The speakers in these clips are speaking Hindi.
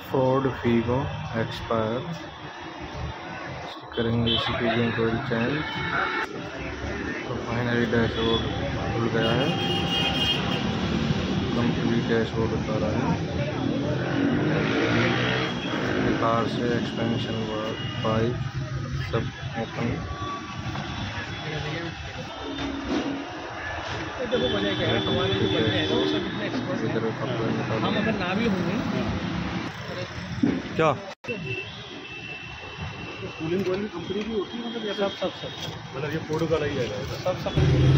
फोर्ड फीगो एक्सपायर, करेंगे इसी फीगो को चेंज। तो फाइनली डैशबोर्ड खुल गया है, कंप्लीट डैशबोर्ड उतारा है। कार से एक्सपेंशन पाइप सब ओपन। क्या कूलिंग कोयल की कंपनी भी होती है मतलब सब मतलब ये फोर्ड का ही है सब।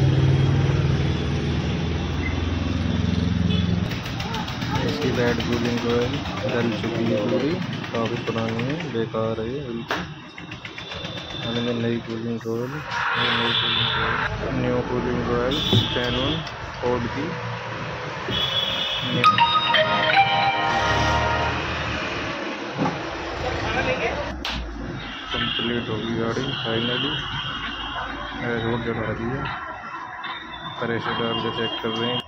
इसकी बैड कूलिंग कोयल जल चुकी है पूरी, काफ़ी पुरानी है, बेकार है ये बिल्कुल। में नई cooling coil, new cooling coil genuine Ford की। कंप्लीट होगी गाड़ी फाइनली, रोड जला दी है, प्रेशर डाल के चेक कर रहे हैं।